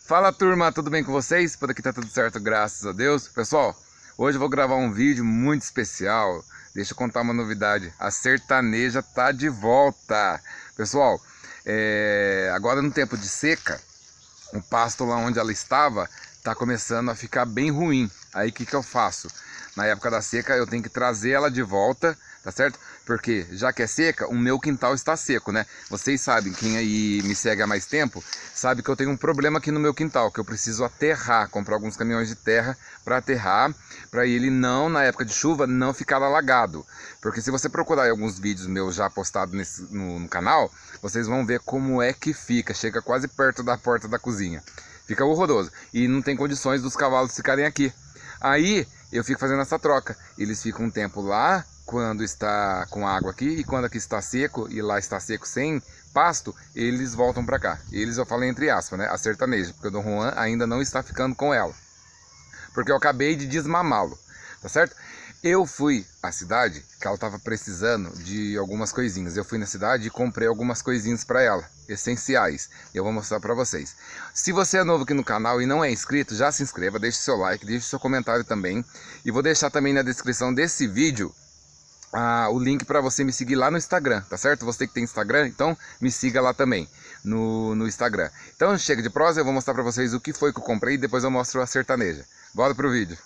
Fala turma, tudo bem com vocês? Por aqui tá tudo certo, graças a Deus. Pessoal, hoje eu vou gravar um vídeo muito especial. Deixa eu contar uma novidade, a sertaneja tá de volta. Pessoal, agora no tempo de seca, o pasto lá onde ela estava tá começando a ficar bem ruim. Aí o que que eu faço? Na época da seca eu tenho que trazer ela de volta, tá certo? Porque já que é seca, o meu quintal está seco, né? Vocês sabem, quem aí me segue há mais tempo, sabe que eu tenho um problema aqui no meu quintal, que eu preciso aterrar, comprar alguns caminhões de terra para aterrar, para ele não, na época de chuva, não ficar alagado. Porque se você procurar alguns vídeos meus já postados no canal, vocês vão ver como é que fica, chega quase perto da porta da cozinha. Fica horroroso e não tem condições dos cavalos ficarem aqui. Aí eu fico fazendo essa troca, eles ficam um tempo lá, quando está com água aqui, e quando aqui está seco e lá está seco sem pasto, eles voltam para cá. Eles eu falei entre aspas, né? A sertaneja, porque o Dom Juan ainda não está ficando com ela, porque eu acabei de desmamá-lo, tá certo? Eu fui à cidade, que ela estava precisando de algumas coisinhas. Eu fui na cidade e comprei algumas coisinhas para ela, essenciais. Eu vou mostrar para vocês. Se você é novo aqui no canal e não é inscrito, já se inscreva, deixe seu like, deixe seu comentário também. E vou deixar também na descrição desse vídeo o link para você me seguir lá no Instagram, tá certo? Você que tem Instagram, então me siga lá também no Instagram. Então chega de prosa, eu vou mostrar para vocês o que foi que eu comprei e depois eu mostro a sertaneja. Bora pro vídeo.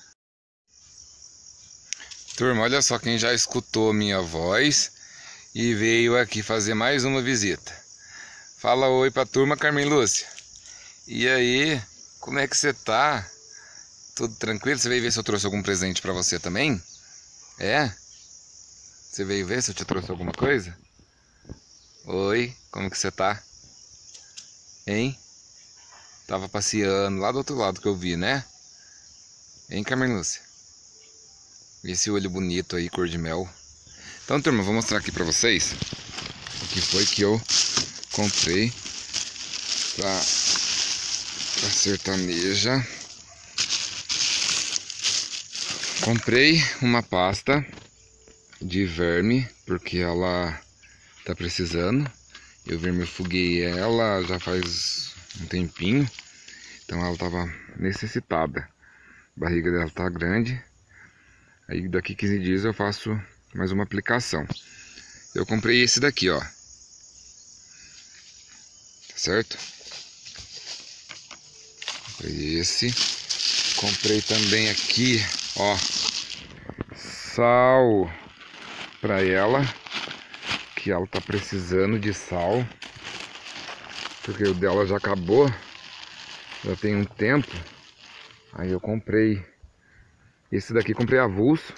Turma, olha só quem já escutou minha voz e veio aqui fazer mais uma visita. Fala oi pra turma, Carmen Lúcia. E aí, como é que você tá? Tudo tranquilo? Você veio ver se eu trouxe algum presente pra você também? É? Você veio ver se eu te trouxe alguma coisa? Oi, como que você tá? Hein? Tava passeando lá do outro lado que eu vi, né? Hein, Carmen Lúcia? Esse olho bonito aí, cor de mel. Então, turma, vou mostrar aqui pra vocês o que foi que eu comprei pra sertaneja. Comprei uma pasta de verme, porque ela tá precisando. Eu vermifuguei ela já faz um tempinho, então ela tava necessitada. A barriga dela tá grande. Aí daqui 15 dias eu faço mais uma aplicação. Eu comprei esse daqui, ó. Tá certo? Comprei esse. Comprei também aqui, ó, sal pra ela, que ela tá precisando de sal, porque o dela já acabou, já tem um tempo. Aí eu comprei esse daqui, comprei avulso.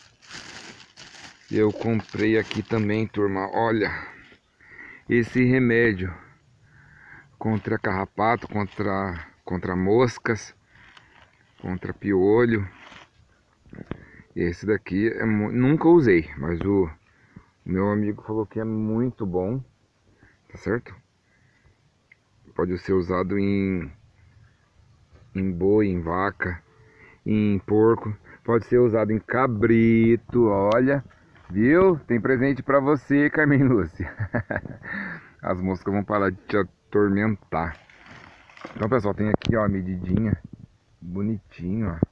Eu comprei aqui também, turma, olha, esse remédio contra carrapato, contra moscas, contra piolho. Esse daqui nunca usei, mas o meu amigo falou que é muito bom, tá certo? Pode ser usado em boi, em vaca, em porco, pode ser usado em cabrito, olha, viu? Tem presente pra você, Carmen Lúcia. As moscas vão parar de te atormentar. Então, pessoal, tem aqui, ó, a medidinha, bonitinho, ó.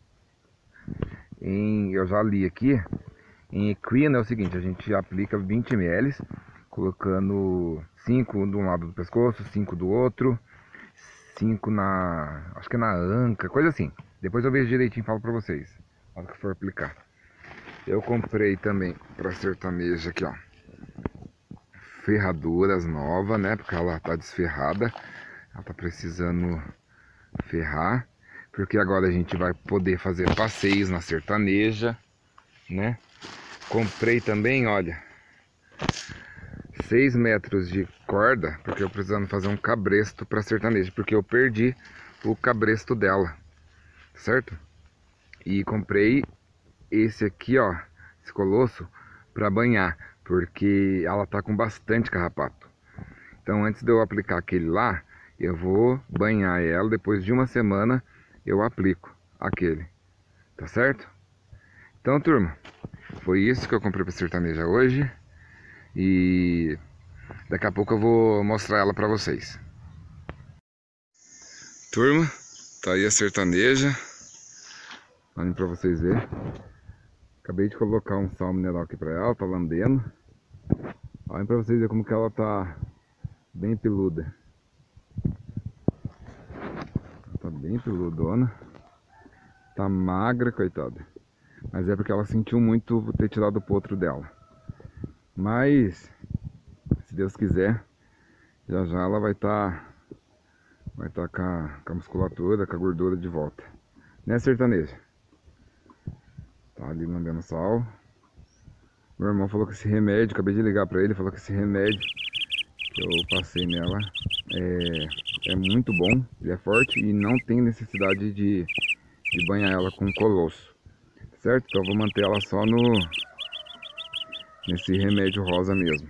Eu já li aqui, em equina é o seguinte, a gente aplica 20 ml, colocando 5 de um lado do pescoço, 5 do outro, 5 acho que é na anca, coisa assim. Depois eu vejo direitinho e falo pra vocês, na hora que for aplicar. Eu comprei também pra sertaneja aqui, ó, ferraduras novas, né, porque ela tá desferrada, ela tá precisando ferrar, porque agora a gente vai poder fazer passeios na sertaneja, né. Comprei também, olha, 6 metros de corda, porque eu precisando fazer um cabresto para sertaneja, porque eu perdi o cabresto dela, certo? E comprei esse aqui, ó, esse colosso, para banhar, porque ela tá com bastante carrapato. Então antes de eu aplicar aquele lá, eu vou banhar ela, depois de uma semana eu aplico aquele, tá certo? Então, turma, foi isso que eu comprei para sertaneja hoje. E daqui a pouco eu vou mostrar ela para vocês. Turma, tá aí a sertaneja. Olhem pra vocês verem. Acabei de colocar um sal mineral aqui pra ela, tá lambendo. Olhem pra vocês verem como que ela tá bem peluda. Tá bem peludona. Tá magra, coitada. Mas é porque ela sentiu muito ter tirado o potro dela. Mas, se Deus quiser, já já ela vai estar com a musculatura, com a gordura de volta. Né, sertaneja? Tá ali lambendo sal. Meu irmão falou que esse remédio, acabei de ligar pra ele, falou que esse remédio que eu passei nela é muito bom, ele é forte e não tem necessidade de banhar ela com colosso. Certo? Então eu vou manter ela só nesse remédio rosa mesmo.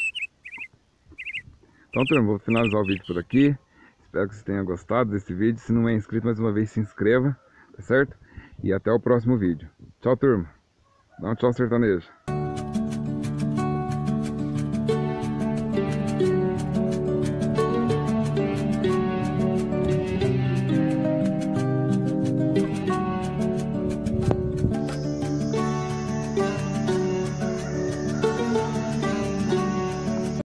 Então, turma, vou finalizar o vídeo por aqui. Espero que você tenha gostado desse vídeo. Se não é inscrito, mais uma vez se inscreva, tá certo? E até o próximo vídeo. Tchau, turma. Dá um tchau, sertanejo.